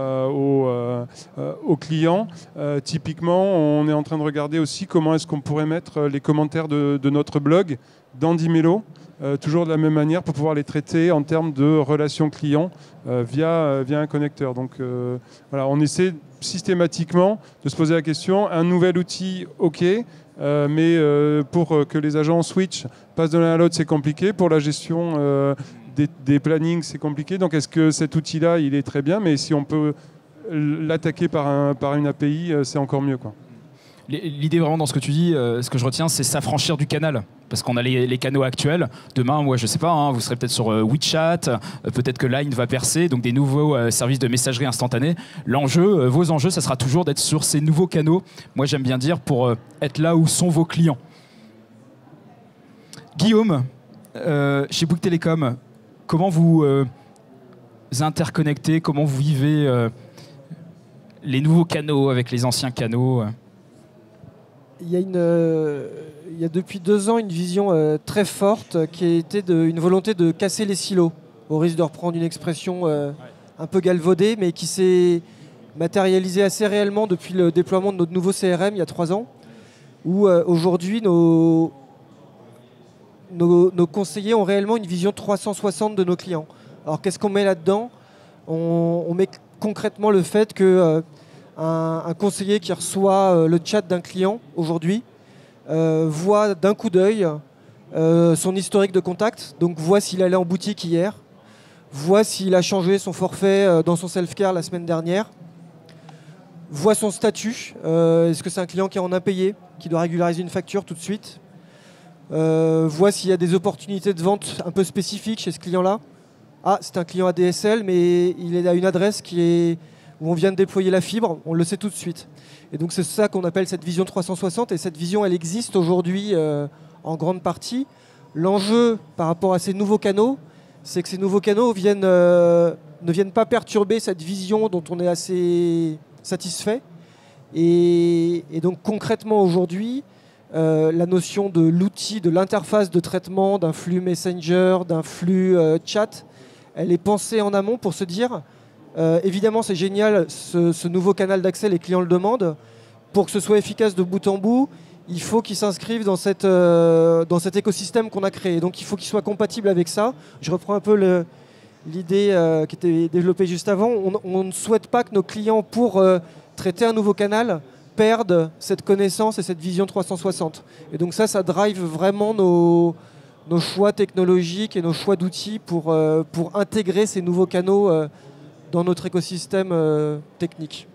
aux clients. Typiquement, on est en train de regarder aussi comment est-ce qu'on pourrait mettre les commentaires de notre blog dans Dimelo, toujours de la même manière pour pouvoir les traiter en termes de relations clients via un connecteur. Donc voilà, on essaie systématiquement de se poser la question, un nouvel outil, ok, mais pour que les agents switch, passent de l'un à l'autre, c'est compliqué. Pour la gestion des plannings, c'est compliqué. Donc est-ce que cet outil-là, il est très bien, mais si on peut l'attaquer par une API, c'est encore mieux, quoi. L'idée vraiment dans ce que tu dis, ce que je retiens, c'est s'affranchir du canal. Parce qu'on a les canaux actuels. Demain, moi, je sais pas, hein, vous serez peut-être sur WeChat, peut-être que Line va percer, donc des nouveaux services de messagerie instantanée. L'enjeu, vos enjeux, ça sera toujours d'être sur ces nouveaux canaux. Moi, j'aime bien dire pour être là où sont vos clients. Guillaume, chez Bouygues Telecom, comment vous interconnectez, comment vous vivez les nouveaux canaux avec les anciens canaux? Il y a depuis 2 ans une vision très forte qui a été une volonté de casser les silos, au risque de reprendre une expression un peu galvaudée, mais qui s'est matérialisée assez réellement depuis le déploiement de notre nouveau CRM il y a 3 ans, où aujourd'hui nos conseillers ont réellement une vision 360 de nos clients. Alors qu'est-ce qu'on met là-dedans? On met concrètement le fait que un conseiller qui reçoit le chat d'un client aujourd'hui voit d'un coup d'œil son historique de contact, donc voit s'il allait en boutique hier, voit s'il a changé son forfait dans son self-care la semaine dernière, voit son statut, est-ce que c'est un client qui est en impayé, qui doit régulariser une facture tout de suite, voit s'il y a des opportunités de vente un peu spécifiques chez ce client-là. Ah, c'est un client ADSL, mais il est à une adresse où on vient de déployer la fibre, on le sait tout de suite. Et donc c'est ça qu'on appelle cette vision 360, et cette vision, elle existe aujourd'hui en grande partie. L'enjeu par rapport à ces nouveaux canaux, c'est que ces nouveaux canaux ne viennent pas perturber cette vision dont on est assez satisfait. Et donc concrètement aujourd'hui, la notion de l'outil, de l'interface de traitement d'un flux Messenger, d'un flux chat, elle est pensée en amont pour se dire, évidemment c'est génial ce nouveau canal d'accès, les clients le demandent, pour que ce soit efficace de bout en bout, il faut qu'il s'inscrive dans cet écosystème qu'on a créé. Donc il faut qu'il soit compatible avec ça. Je reprends un peu l'idée qui était développée juste avant. On ne souhaite pas que nos clients, pour traiter un nouveau canal, perdent cette connaissance et cette vision 360. Et donc ça drive vraiment nos choix technologiques et nos choix d'outils pour intégrer ces nouveaux canaux dans notre écosystème technique.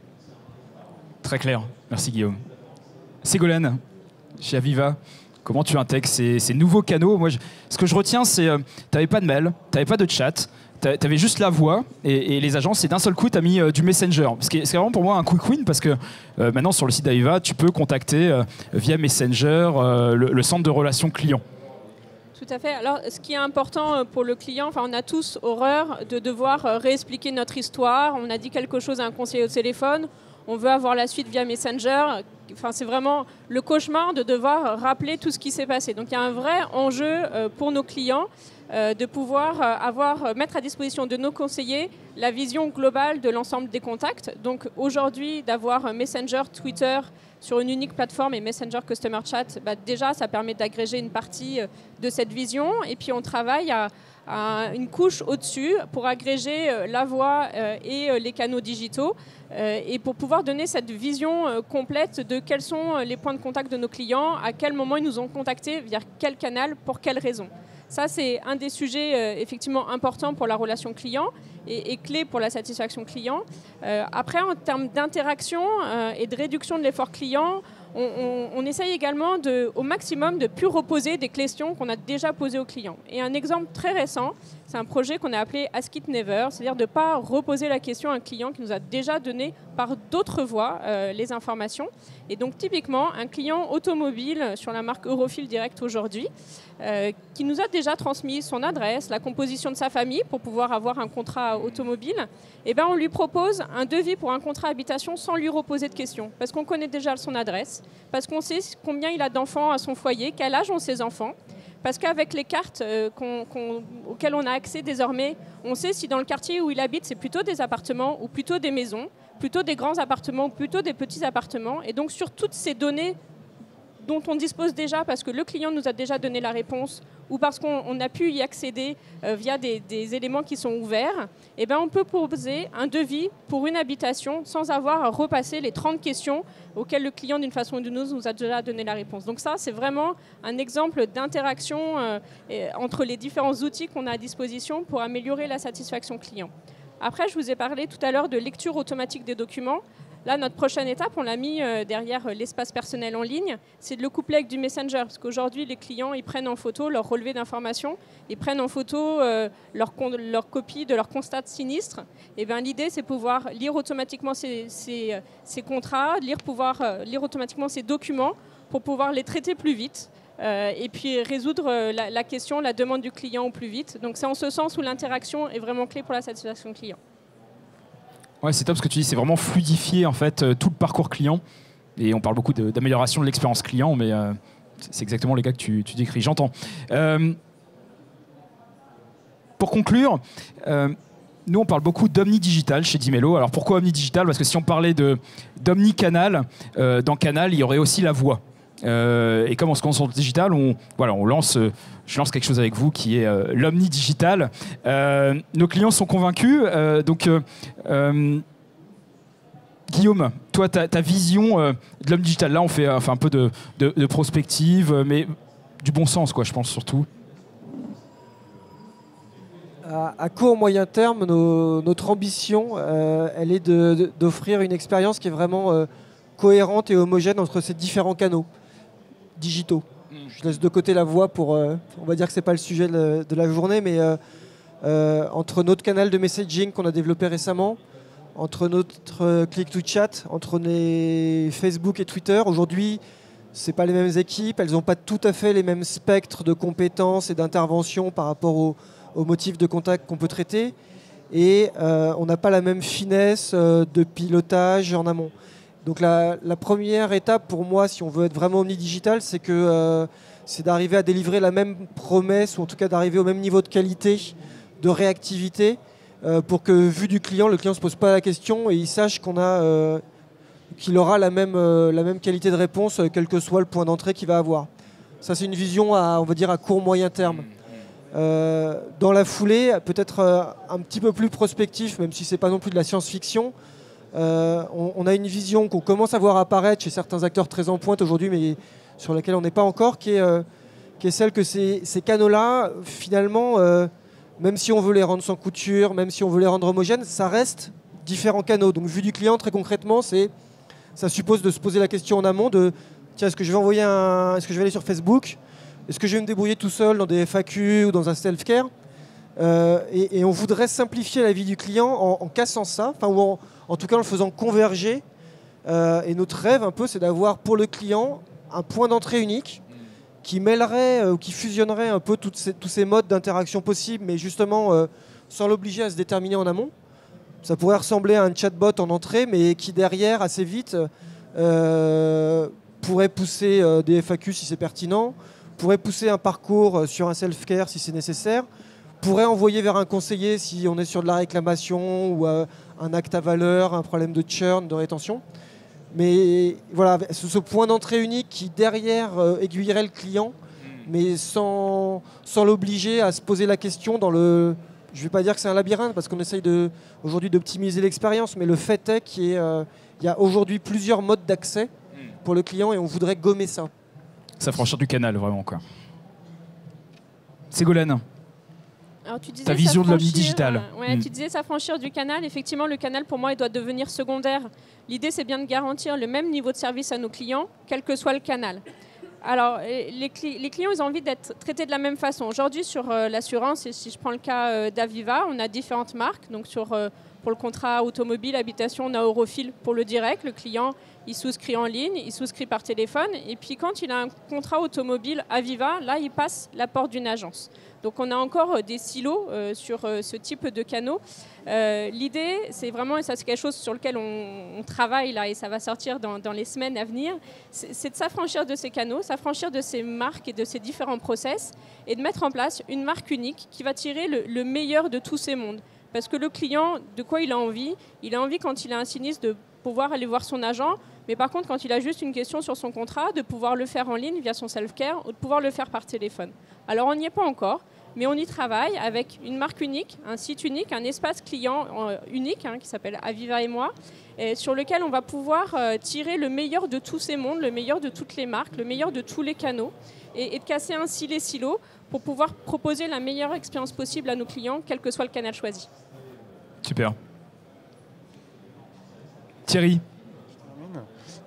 Très clair. Merci Guillaume. Ségolène, chez Aviva, comment tu intègres ces nouveaux canaux? Moi, ce que je retiens, c'est tu n'avais pas de mail, tu n'avais pas de chat, tu avais juste la voix et les agences, et d'un seul coup, tu as mis du Messenger. C'est vraiment pour moi un quick win parce que maintenant, sur le site d'Aviva, tu peux contacter via Messenger le centre de relations clients. Tout à fait. Alors, ce qui est important pour le client, enfin, on a tous horreur de devoir réexpliquer notre histoire. On a dit quelque chose à un conseiller au téléphone. On veut avoir la suite via Messenger. Enfin, c'est vraiment le cauchemar de devoir rappeler tout ce qui s'est passé. Donc, il y a un vrai enjeu pour nos clients de pouvoir mettre à disposition de nos conseillers la vision globale de l'ensemble des contacts. Donc, aujourd'hui, d'avoir Messenger, Twitter sur une unique plateforme et Messenger Customer Chat, déjà, ça permet d'agréger une partie de cette vision. Et puis, on travaille à une couche au-dessus pour agréger la voix et les canaux digitaux et pour pouvoir donner cette vision complète de quels sont les points de contact de nos clients, à quel moment ils nous ont contactés, via quel canal, pour quelles raisons. Ça, c'est un des sujets effectivement importants pour la relation client et clé pour la satisfaction client. Après, en termes d'interaction et de réduction de l'effort client, on essaye également au maximum de ne plus reposer des questions qu'on a déjà posées aux clients. Et un exemple très récent, c'est un projet qu'on a appelé Ask It Never, c'est-à-dire de ne pas reposer la question à un client qui nous a déjà donné par d'autres voies les informations. Et donc typiquement, un client automobile sur la marque Eurofil Direct aujourd'hui, qui nous a déjà transmis son adresse, la composition de sa famille pour pouvoir avoir un contrat automobile, et on lui propose un devis pour un contrat habitation sans lui reposer de questions, parce qu'on connaît déjà son adresse, parce qu'on sait combien il a d'enfants à son foyer, quel âge ont ses enfants, parce qu'avec les cartes auxquelles on a accès désormais, on sait si dans le quartier où il habite, c'est plutôt des appartements ou plutôt des maisons, plutôt des grands appartements ou plutôt des petits appartements. Et donc sur toutes ces données dont on dispose déjà parce que le client nous a déjà donné la réponse ou parce qu'on a pu y accéder via des éléments qui sont ouverts, on peut proposer un devis pour une habitation sans avoir à repasser les 30 questions auxquelles le client, d'une façon ou d'une autre, nous a déjà donné la réponse. Donc ça, c'est vraiment un exemple d'interaction entre les différents outils qu'on a à disposition pour améliorer la satisfaction client. Après, je vous ai parlé tout à l'heure de lecture automatique des documents. Là, notre prochaine étape, on l'a mis derrière l'espace personnel en ligne, c'est de le coupler avec du Messenger. Parce qu'aujourd'hui, les clients, ils prennent en photo leur relevé d'informations, ils prennent en photo leur copie de leur constat de sinistre. Et bien, l'idée, c'est pouvoir lire automatiquement ces contrats, lire automatiquement ces documents pour pouvoir les traiter plus vite. Et puis résoudre la question, la demande du client au plus vite. Donc c'est en ce sens où l'interaction est vraiment clé pour la satisfaction client. Ouais, c'est top ce que tu dis, c'est vraiment fluidifier en fait tout le parcours client. Et on parle beaucoup d'amélioration de l'expérience client, mais c'est exactement les cas que tu décris, j'entends. Pour conclure, nous on parle beaucoup d'omnidigital chez Dimelo. Alors pourquoi omnidigital? Parce que si on parlait d'omnicanal, dans Canal, il y aurait aussi la voix. Et comme on se concentre digital, je lance quelque chose avec vous qui est l'omnidigital. Nos clients sont convaincus. Guillaume, toi, ta vision de l'omnidigital, là on fait un peu de prospective, mais du bon sens, quoi, je pense surtout. À court, moyen terme, notre ambition, elle est d'offrir une expérience qui est vraiment cohérente et homogène entre ces différents canaux digitaux. Je laisse de côté la voix pour, on va dire que c'est pas le sujet de la journée, mais entre notre canal de messaging qu'on a développé récemment, entre notre click-to-chat, entre les Facebook et Twitter, aujourd'hui, c'est pas les mêmes équipes, elles n'ont pas tout à fait les mêmes spectres de compétences et d'intervention par rapport aux motifs de contact qu'on peut traiter, et on n'a pas la même finesse de pilotage en amont. Donc la première étape pour moi, si on veut être vraiment omnidigital, c'est d'arriver à délivrer la même promesse, ou en tout cas d'arriver au même niveau de qualité, de réactivité, pour que, vu du client, le client ne se pose pas la question et il sache qu'il aura la même qualité de réponse, quel que soit le point d'entrée qu'il va avoir. Ça, c'est une vision on va dire, à court moyen terme. Dans la foulée, peut-être un petit peu plus prospectif, même si ce n'est pas non plus de la science-fiction, on a une vision qu'on commence à voir apparaître chez certains acteurs très en pointe aujourd'hui, mais sur laquelle on n'est pas encore, qui est celle que ces canaux-là, finalement, même si on veut les rendre sans couture, même si on veut les rendre homogènes, ça reste différents canaux. Donc, vu du client, très concrètement, ça suppose de se poser la question en amont de tiens, est-ce que je vais aller sur Facebook? Est-ce que je vais me débrouiller tout seul dans des FAQ ou dans un self-care? Et on voudrait simplifier la vie du client en cassant ça, ou en tout cas en le faisant converger. Et notre rêve un peu, c'est d'avoir pour le client un point d'entrée unique qui mêlerait ou qui fusionnerait un peu tous ces modes d'interaction possibles, mais justement sans l'obliger à se déterminer en amont. Ça pourrait ressembler à un chatbot en entrée, mais qui derrière, assez vite, pourrait pousser des FAQ si c'est pertinent, pourrait pousser un parcours sur un self-care si c'est nécessaire, pourrait envoyer vers un conseiller si on est sur de la réclamation ou un acte à valeur, un problème de churn, de rétention. Mais voilà, ce point d'entrée unique qui derrière aiguillerait le client, mais sans l'obliger à se poser la question dans le... Je ne vais pas dire que c'est un labyrinthe parce qu'on essaye aujourd'hui d'optimiser l'expérience, mais le fait est qu'il y a aujourd'hui plusieurs modes d'accès pour le client et on voudrait gommer ça. S'affranchir du canal, vraiment, quoi. Ségolène, ta vision de l'omnidigital. Tu disais s'affranchir du canal. Effectivement, le canal, pour moi, il doit devenir secondaire. L'idée, c'est bien de garantir le même niveau de service à nos clients, quel que soit le canal. Alors, les clients, ils ont envie d'être traités de la même façon. Aujourd'hui, sur l'assurance, et si je prends le cas d'Aviva, on a différentes marques. Donc, pour le contrat automobile, habitation, on a Eurofil pour le direct. Le client, il souscrit en ligne, il souscrit par téléphone. Et puis, quand il a un contrat automobile Aviva, là, il passe la porte d'une agence. Donc, on a encore des silos sur ce type de canaux. L'idée, c'est vraiment, et ça c'est quelque chose sur lequel on travaille là, et ça va sortir dans les semaines à venir, c'est de s'affranchir de ces canaux, s'affranchir de ces marques et de ces différents process, et de mettre en place une marque unique qui va tirer le meilleur de tous ces mondes. Parce que le client, de quoi il a envie? Il a envie, quand il a un sinistre, de pouvoir aller voir son agent, mais par contre, quand il a juste une question sur son contrat, de pouvoir le faire en ligne via son self-care ou de pouvoir le faire par téléphone. Alors, on n'y est pas encore, mais on y travaille avec une marque unique, un site unique, un espace client unique qui s'appelle Aviva et moi, et sur lequel on va pouvoir tirer le meilleur de tous ces mondes, le meilleur de toutes les marques, le meilleur de tous les canaux, et de casser ainsi les silos pour pouvoir proposer la meilleure expérience possible à nos clients, quel que soit le canal choisi. Super. Thierry,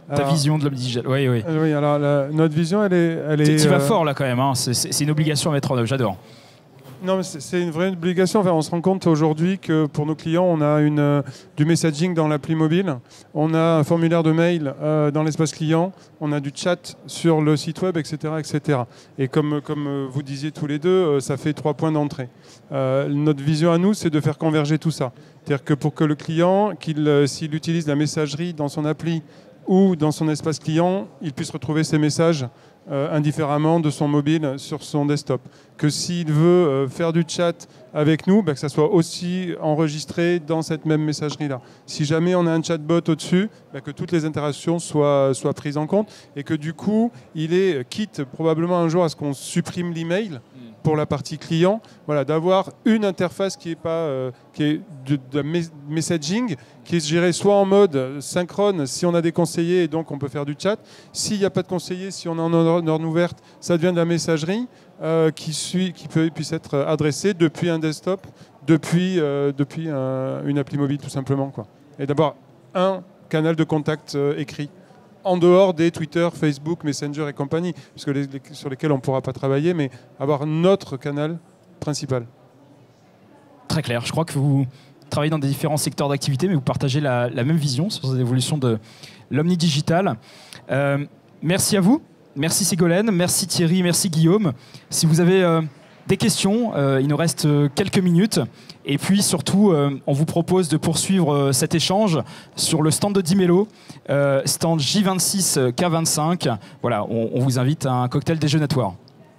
Ta vision de l'homme digital, oui, oui. Oui, alors notre vision, elle est. Tu vas fort là quand même, hein. C'est une obligation à mettre en œuvre, j'adore. Non, mais c'est une vraie obligation. Enfin, on se rend compte aujourd'hui que pour nos clients, on a du messaging dans l'appli mobile, on a un formulaire de mail dans l'espace client, on a du chat sur le site web, etc. etc. Et comme vous disiez tous les deux, ça fait 3 points d'entrée. Notre vision à nous, c'est de faire converger tout ça. C'est-à-dire que pour que le client, s'il utilise la messagerie dans son appli ou dans son espace client, il puisse retrouver ses messages indifféremment de son mobile sur son desktop. Que s'il veut faire du chat avec nous, que ça soit aussi enregistré dans cette même messagerie-là. Si jamais on a un chatbot au-dessus, que toutes les interactions soient prises en compte et que du coup, il est, quitte probablement un jour à ce qu'on supprime l'email pour la partie client, voilà, d'avoir une interface qui est de messaging, qui est gérée soit en mode synchrone, si on a des conseillers, et donc on peut faire du chat. S'il n'y a pas de conseillers, si on est en ordre ouverte, ça devient de la messagerie qui puisse être adressée depuis un desktop, depuis une appli mobile tout simplement, quoi. Et d'avoir un canal de contact écrit, en dehors des Twitter, Facebook, Messenger et compagnie, puisque sur lesquels on ne pourra pas travailler, mais avoir notre canal principal. Très clair. Je crois que vous travaillez dans des différents secteurs d'activité, mais vous partagez la même vision sur cette évolution de l'omnidigital. Merci à vous. Merci Ségolène, merci Thierry, merci Guillaume. Si vous avez des questions, il nous reste quelques minutes. Et puis surtout, on vous propose de poursuivre cet échange sur le stand de Dimelo, stand J26 K25. Voilà, on vous invite à un cocktail déjeunatoire.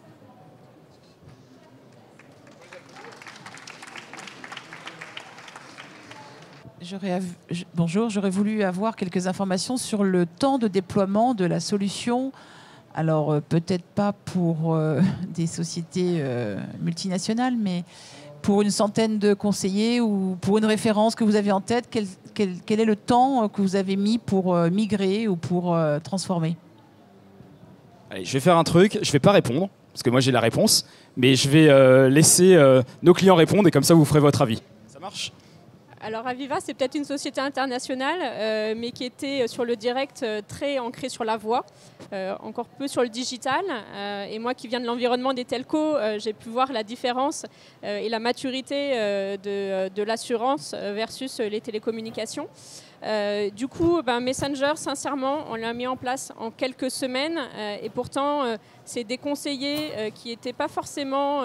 Bonjour, j'aurais voulu avoir quelques informations sur le temps de déploiement de la solution. Alors, peut-être pas pour des sociétés multinationales, mais pour une centaine de conseillers ou pour une référence que vous avez en tête, quel est le temps que vous avez mis pour migrer ou pour transformer? Allez, je vais faire un truc, je ne vais pas répondre, parce que moi j'ai la réponse, mais je vais laisser nos clients répondre et comme ça vous ferez votre avis. Ça marche ? Alors Aviva, c'est peut-être une société internationale, mais qui était sur le direct très ancrée sur la voix, encore peu sur le digital. Et moi qui viens de l'environnement des telcos, j'ai pu voir la différence et la maturité de l'assurance versus les télécommunications. Du coup, Messenger, sincèrement, on l'a mis en place en quelques semaines et pourtant, c'est des conseillers qui n'étaient pas forcément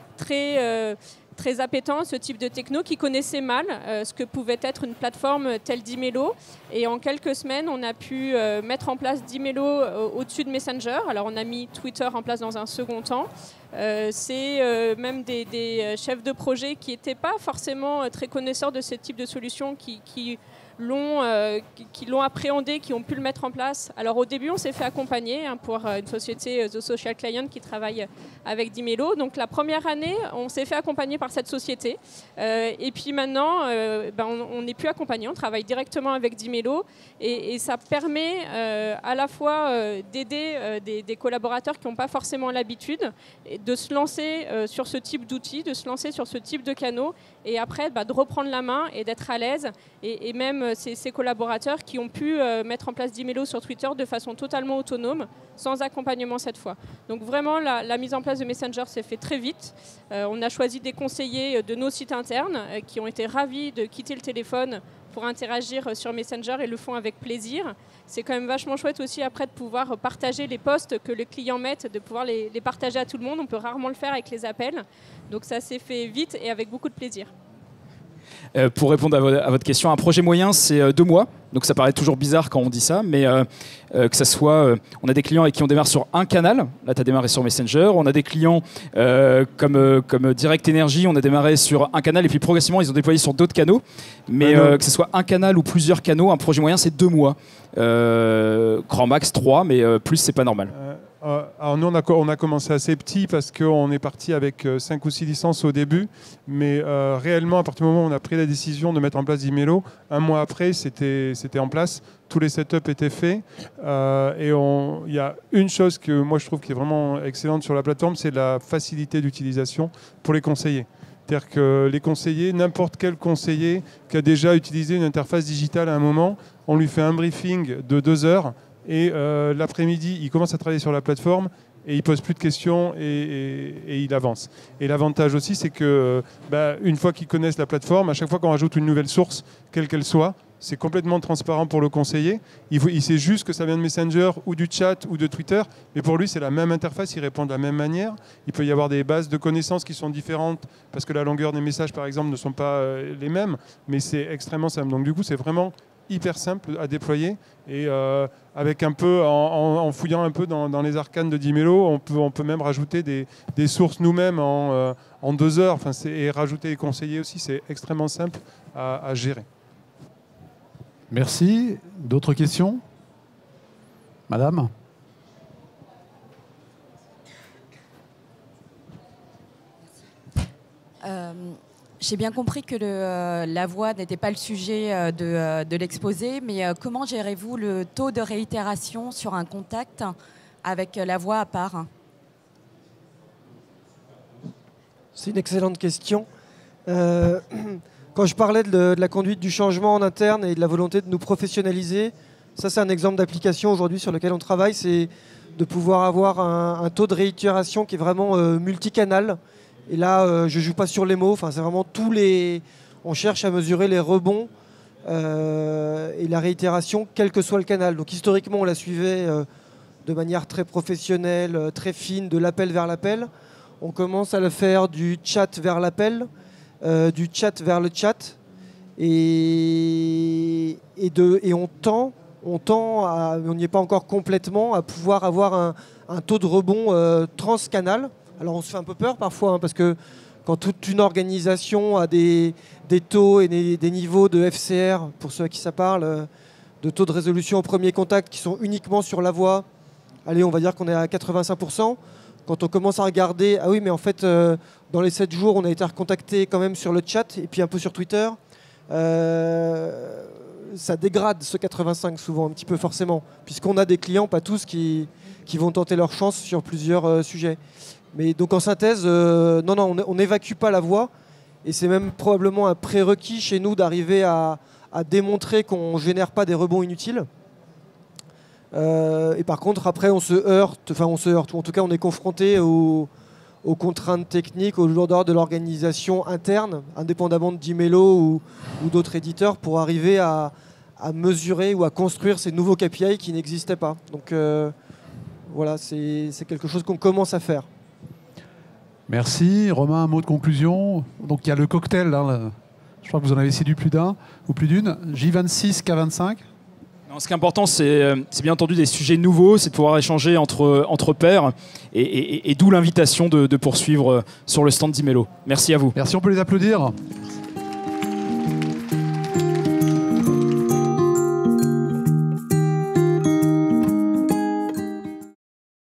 très appétents à ce type de techno, qui connaissaient mal ce que pouvait être une plateforme telle Dimelo. Et en quelques semaines, on a pu mettre en place Dimelo au-dessus de Messenger. Alors, on a mis Twitter en place dans un second temps. C'est même des chefs de projet qui n'étaient pas forcément très connaisseurs de ce type de solution qui l'ont appréhendé, qui ont pu le mettre en place. Alors au début, on s'est fait accompagner pour une société The Social Client qui travaille avec Dimelo. Donc la première année, on s'est fait accompagner par cette société. Et puis maintenant, on n'est plus accompagné, on travaille directement avec Dimelo. Et ça permet à la fois d'aider des collaborateurs qui n'ont pas forcément l'habitude de se lancer sur ce type d'outils, de se lancer sur ce type de canaux et après de reprendre la main et d'être à l'aise. Et même ces collaborateurs qui ont pu mettre en place Dimelo sur Twitter de façon totalement autonome, sans accompagnement cette fois. Donc vraiment, la mise en place de Messenger s'est fait très vite. On a choisi des conseillers de nos sites internes qui ont été ravis de quitter le téléphone pour interagir sur Messenger et le font avec plaisir. C'est quand même vachement chouette aussi après de pouvoir partager les posts que les clients mettent, de pouvoir les partager à tout le monde. On peut rarement le faire avec les appels. Donc ça s'est fait vite et avec beaucoup de plaisir. Pour répondre à votre question, un projet moyen, c'est 2 mois. Donc ça paraît toujours bizarre quand on dit ça, mais que ça soit... on a des clients avec qui on démarre sur un canal. Là, tu as démarré sur Messenger. On a des clients comme Direct Energy, on a démarré sur un canal et puis progressivement, ils ont déployé sur d'autres canaux. Mais que ce soit un canal ou plusieurs canaux, un projet moyen, c'est 2 mois. Grand max 3, mais plus, c'est pas normal. Alors nous, on a commencé assez petit parce qu'on est parti avec 5 ou 6 licences au début. Mais réellement, à partir du moment où on a pris la décision de mettre en place Dimelo, un mois après, c'était en place. Tous les setups étaient faits. Et il y a une chose que moi, je trouve qui est vraiment excellente sur la plateforme, c'est la facilité d'utilisation pour les conseillers. C'est-à-dire que les conseillers, n'importe quel conseiller qui a déjà utilisé une interface digitale à un moment, on lui fait un briefing de 2 heures. et l'après-midi, il commence à travailler sur la plateforme et il pose plus de questions et il avance. Et l'avantage aussi, c'est que une fois qu'ils connaissent la plateforme, à chaque fois qu'on rajoute une nouvelle source, quelle qu'elle soit, c'est complètement transparent pour le conseiller. Il sait juste que ça vient de Messenger ou du chat ou de Twitter, mais pour lui, c'est la même interface, il répond de la même manière. Il peut y avoir des bases de connaissances qui sont différentes parce que la longueur des messages, par exemple, ne sont pas les mêmes, mais c'est extrêmement simple. Donc du coup, c'est vraiment hyper simple à déployer et avec un peu, en fouillant un peu dans les arcanes de Dimelo, on peut même rajouter des sources nous-mêmes en 2 heures, et rajouter les conseillers aussi, c'est extrêmement simple à gérer. Merci. D'autres questions? Madame? J'ai bien compris que la voix n'était pas le sujet de l'exposé, mais comment gérez-vous le taux de réitération sur un contact avec la voix à part? C'est une excellente question. Quand je parlais de la conduite du changement en interne et de la volonté de nous professionnaliser, ça c'est un exemple d'application aujourd'hui sur lequel on travaille, c'est de pouvoir avoir un taux de réitération qui est vraiment multicanal. Et là, je ne joue pas sur les mots, c'est vraiment on cherche à mesurer les rebonds et la réitération, quel que soit le canal. Donc historiquement, on la suivait de manière très professionnelle, très fine, de l'appel vers l'appel. On commence à le faire du chat vers l'appel, du chat vers le chat, et on tend, on n'y est pas encore complètement, à pouvoir avoir un taux de rebond transcanal. Alors on se fait un peu peur parfois, parce que quand toute une organisation a des taux et des niveaux de FCR, pour ceux à qui ça parle, de taux de résolution au premier contact qui sont uniquement sur la voix, allez, on va dire qu'on est à 85%. Quand on commence à regarder, ah oui, mais en fait, dans les 7 jours, on a été recontacté quand même sur le chat et puis un peu sur Twitter. Ça dégrade ce 85 souvent, un petit peu forcément, puisqu'on a des clients, pas tous, qui vont tenter leur chance sur plusieurs sujets. Mais donc en synthèse, non, on n'évacue pas la voix, et c'est même probablement un prérequis chez nous d'arriver à démontrer qu'on ne génère pas des rebonds inutiles. Et par contre, après, on se heurte, ou en tout cas, on est confronté aux contraintes techniques, aux lourdeurs de l'organisation interne, indépendamment de Dimelo ou d'autres éditeurs, pour arriver à mesurer ou à construire ces nouveaux KPI qui n'existaient pas. Donc voilà, c'est quelque chose qu'on commence à faire. Merci. Romain, un mot de conclusion. Donc il y a le cocktail, là, je crois que vous en avez séduit plus d'un ou plus d'une. J26, K25. Ce qui est important, c'est bien entendu des sujets nouveaux, c'est de pouvoir échanger entre pairs, et d'où l'invitation de poursuivre sur le stand d'Imelo. Merci à vous. Merci, on peut les applaudir.